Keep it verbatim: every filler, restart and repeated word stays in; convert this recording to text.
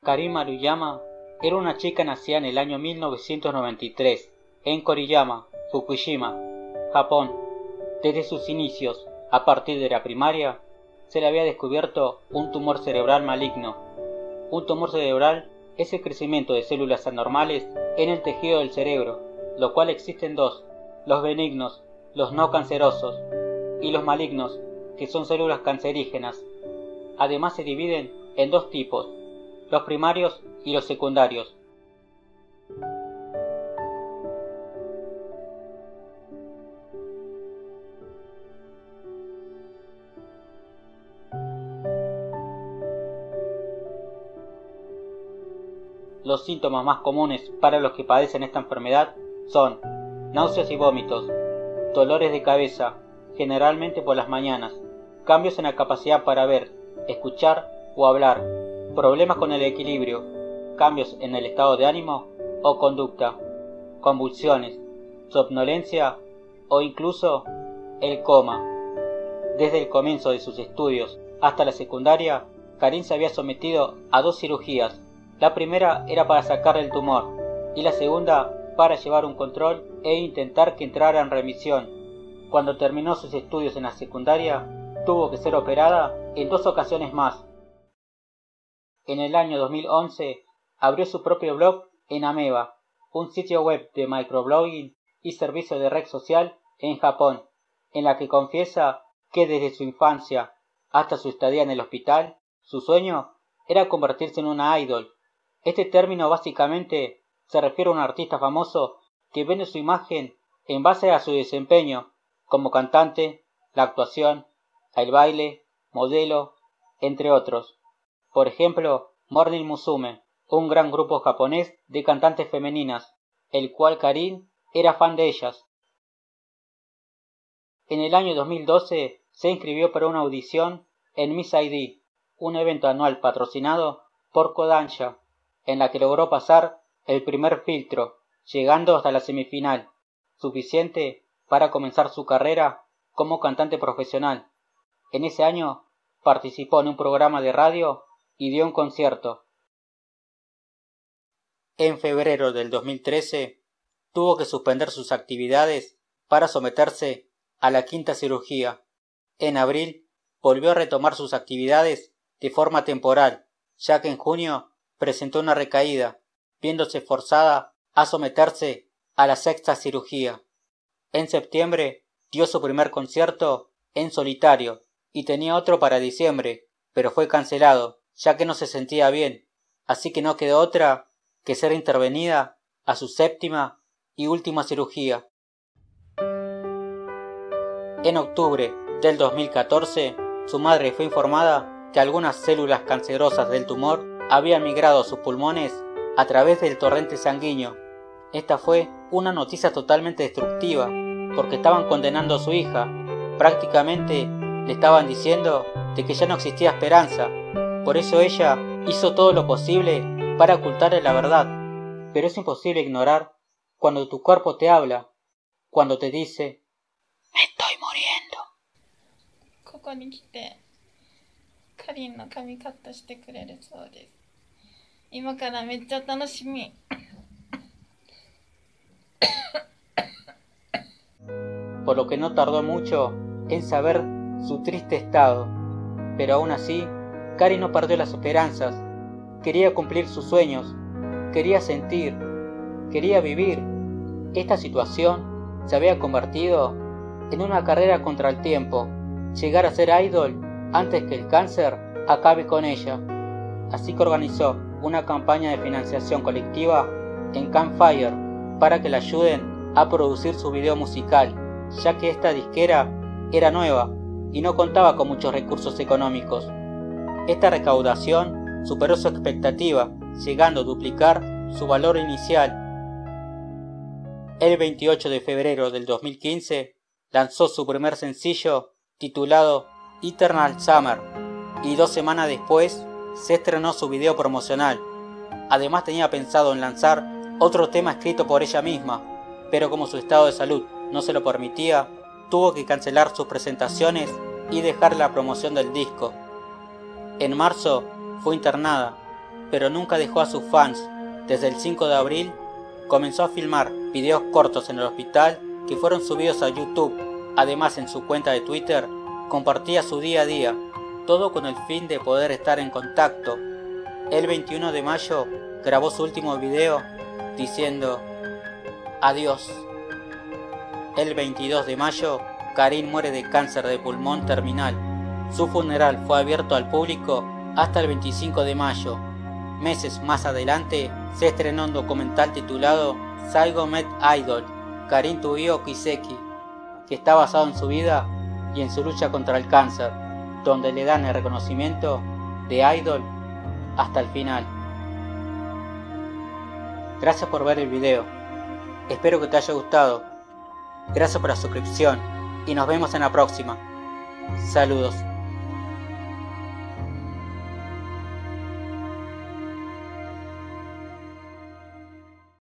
Karin Maruyama era una chica nacida en el año mil novecientos noventa y tres en Koriyama, Fukushima, Japón. Desde sus inicios, a partir de la primaria, se le había descubierto un tumor cerebral maligno. Un tumor cerebral es el crecimiento de células anormales en el tejido del cerebro, lo cual existen dos, los benignos, los no cancerosos, y los malignos, que son células cancerígenas. Además se dividen en dos tipos, los primarios y los secundarios. Los síntomas más comunes para los que padecen esta enfermedad son náuseas y vómitos, dolores de cabeza, generalmente por las mañanas, cambios en la capacidad para ver, escuchar o hablar, problemas con el equilibrio, cambios en el estado de ánimo o conducta, convulsiones, somnolencia o incluso el coma. Desde el comienzo de sus estudios hasta la secundaria, Karin se había sometido a dos cirugías. La primera era para sacarle el tumor y la segunda para llevar un control e intentar que entrara en remisión. Cuando terminó sus estudios en la secundaria, tuvo que ser operada en dos ocasiones más. En el año dos mil once abrió su propio blog en Ameba, un sitio web de microblogging y servicio de red social en Japón, en la que confiesa que desde su infancia hasta su estadía en el hospital, su sueño era convertirse en una idol. Este término básicamente se refiere a un artista famoso que vende su imagen en base a su desempeño como cantante, la actuación, el baile, modelo, entre otros. Por ejemplo, Morning Musume, un gran grupo japonés de cantantes femeninas, el cual Karin era fan de ellas. En el año dos mil doce se inscribió para una audición en Miss I D, un evento anual patrocinado por Kodansha, en la que logró pasar el primer filtro, llegando hasta la semifinal, suficiente para comenzar su carrera como cantante profesional. En ese año participó en un programa de radio y dio un concierto. En febrero del dos mil trece tuvo que suspender sus actividades para someterse a la quinta cirugía. En abril volvió a retomar sus actividades de forma temporal, ya que en junio presentó una recaída, viéndose forzada a someterse a la sexta cirugía. En septiembre dio su primer concierto en solitario y tenía otro para diciembre, pero fue cancelado, ya que no se sentía bien, así que no quedó otra que ser intervenida a su séptima y última cirugía. En octubre del dos mil catorce, su madre fue informada que algunas células cancerosas del tumor habían migrado a sus pulmones a través del torrente sanguíneo. Esta fue una noticia totalmente destructiva, porque estaban condenando a su hija. Prácticamente le estaban diciendo de que ya no existía esperanza. Por eso ella hizo todo lo posible para ocultarle la verdad. Pero es imposible ignorar cuando tu cuerpo te habla, cuando te dice: "Me estoy muriendo". ここに来てカリンの髪カットしてくれるそうです。今からめっちゃ楽しみ。 Por lo que no tardó mucho en saber su triste estado. Pero aún así, Karin no perdió las esperanzas. Quería cumplir sus sueños, quería sentir, quería vivir. Esta situación se había convertido en una carrera contra el tiempo, llegar a ser idol antes que el cáncer acabe con ella. Así que organizó una campaña de financiación colectiva en Campfire para que la ayuden a producir su video musical, ya que esta disquera era nueva y no contaba con muchos recursos económicos. Esta recaudación superó su expectativa, llegando a duplicar su valor inicial. El veintiocho de febrero del dos mil quince lanzó su primer sencillo titulado Eternal Summer y dos semanas después se estrenó su video promocional. Además tenía pensado en lanzar otro tema escrito por ella misma, pero como su estado de salud no se lo permitía, tuvo que cancelar sus presentaciones y dejar la promoción del disco. En marzo fue internada pero nunca dejó a sus fans. Desde el cinco de abril comenzó a filmar videos cortos en el hospital que fueron subidos a YouTube. Además, en su cuenta de Twitter compartía su día a día, todo con el fin de poder estar en contacto. El veintiuno de mayo grabó su último video diciendo adiós. El veintidós de mayo, Karin muere de cáncer de pulmón terminal. Su funeral fue abierto al público hasta el veinticinco de mayo. Meses más adelante, se estrenó un documental titulado Saigo Met Idol, Karin Tsuyo Kiseki, que está basado en su vida y en su lucha contra el cáncer, donde le dan el reconocimiento de idol hasta el final. Gracias por ver el video. Espero que te haya gustado. Gracias por la suscripción y nos vemos en la próxima. Saludos.